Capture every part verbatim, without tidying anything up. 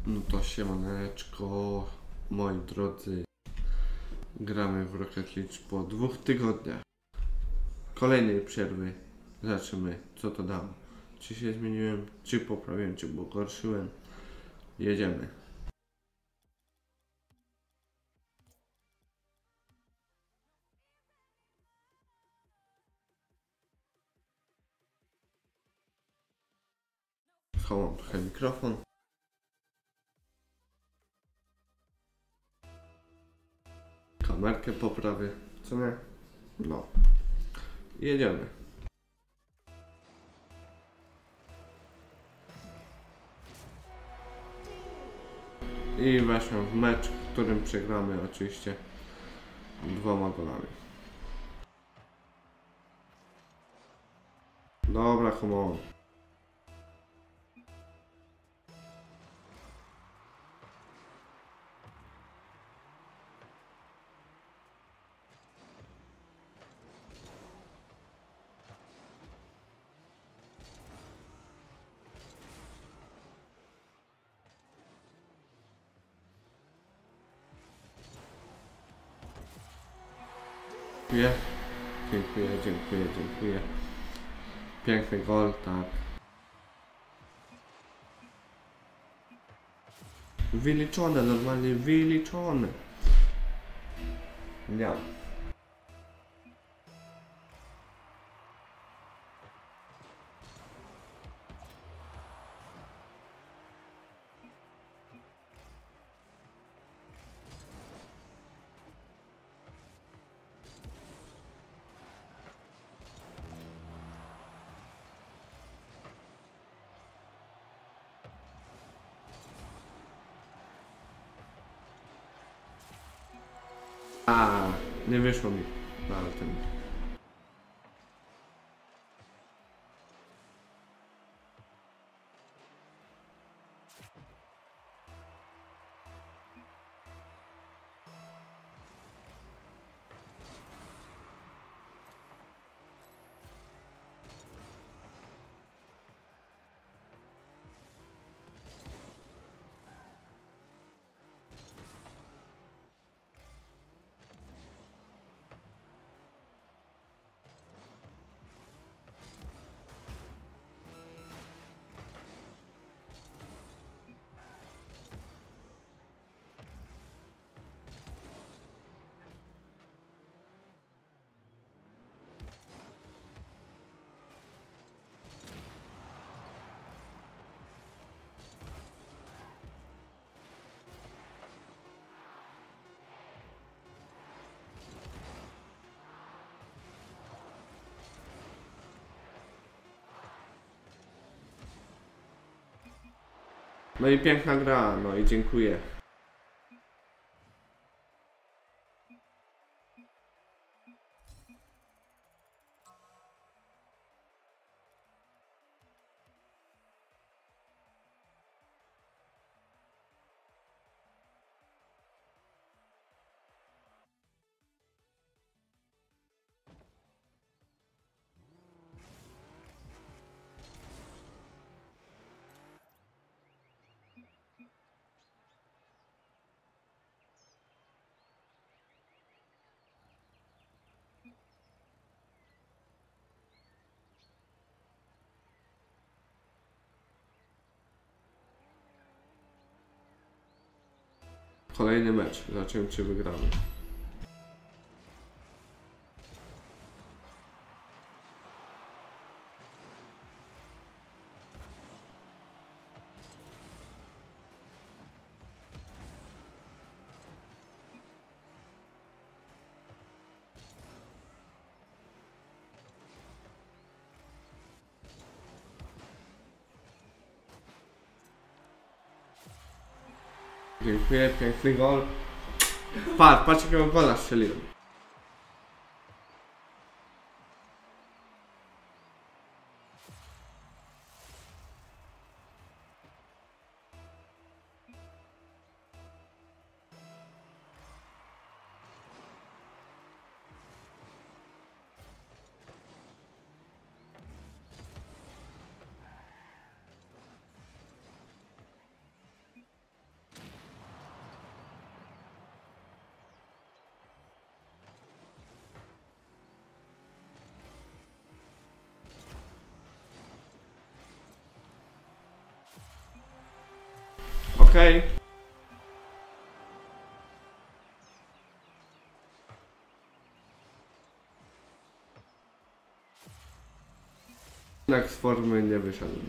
No to siemaneczko, moi drodzy. Gramy w Rocket League po dwóch tygodniach. Kolejnej przerwy. Zobaczymy, co to dało. Czy się zmieniłem, czy poprawiłem, czy pogorszyłem. Jedziemy. Schowam trochę mikrofon. Kamerkę poprawię, co nie? No. Jedziemy. I weszłem w mecz, w którym przegramy oczywiście dwoma golami. Dobra, come on. Dziękuję. Dziękuję, dziękuję, dziękuję. Piękny gol, tak. Wyliczone, normalnie wyliczone. Nie. A, nie wyszło mi. No, ale ten... No i piękna gra, no i dziękuję. Kolejny mecz, zobaczymy czy wygramy. Dziękuję, piękny gol. Patrz, patrz jakiego gola strzeliłem. Okej. Jednak z formy nie wyszedłem.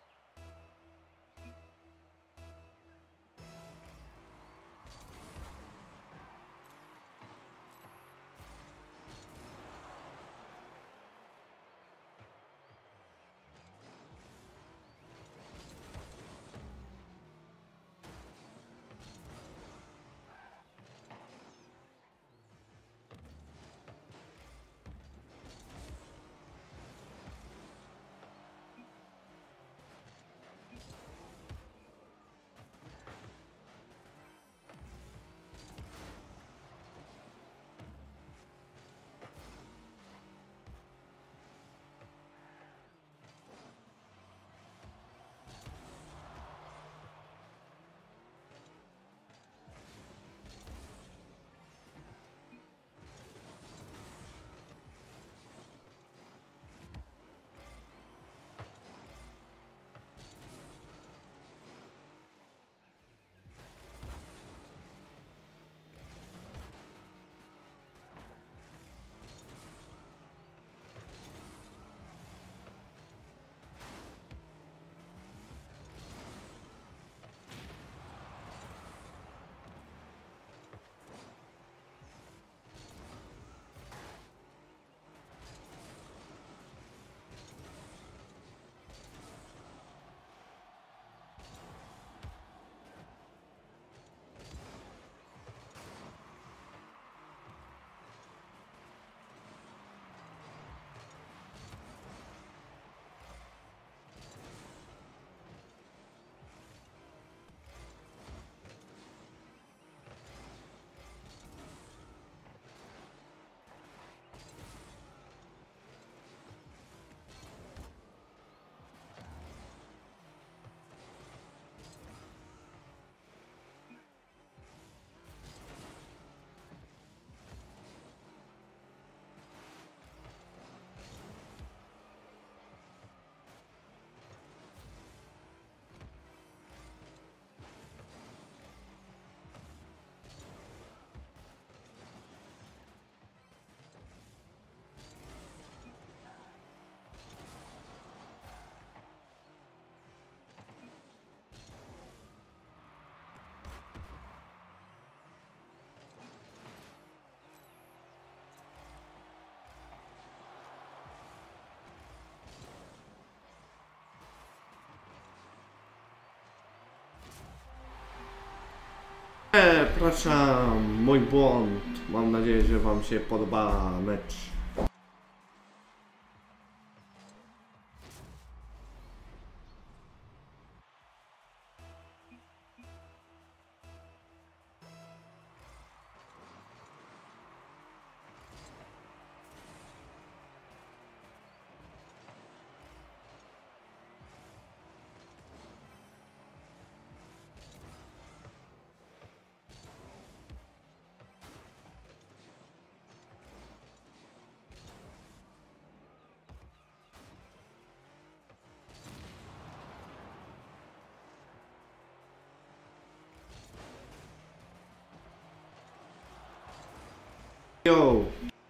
Przepraszam, mój błąd. Mam nadzieję, że wam się podoba mecz. Yo!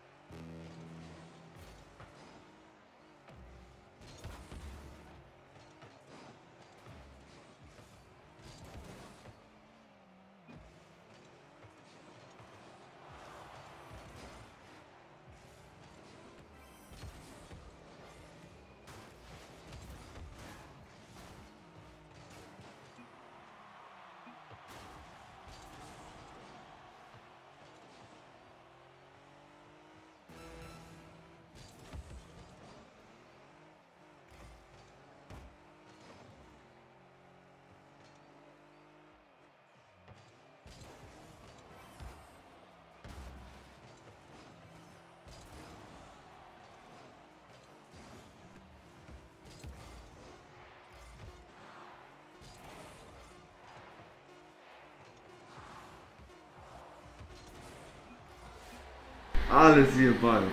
Ale zjebałem.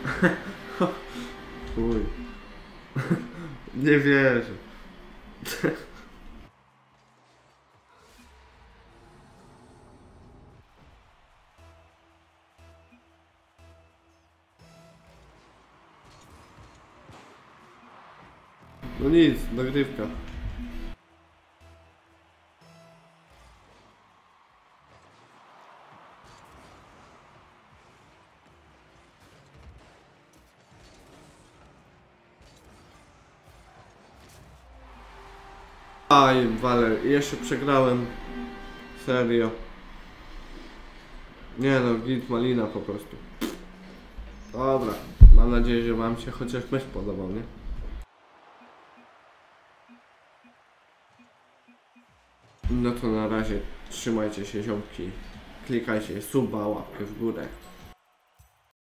Chuj. Nie wierzę. No nic, nagrywka. Aj, Waler, jeszcze przegrałem. Serio. Nie no, git malina po prostu. Dobra, mam nadzieję, że wam się chociaż mecz podobał, nie? No to na razie trzymajcie się ziomki. Klikajcie suba, łapkę w górę.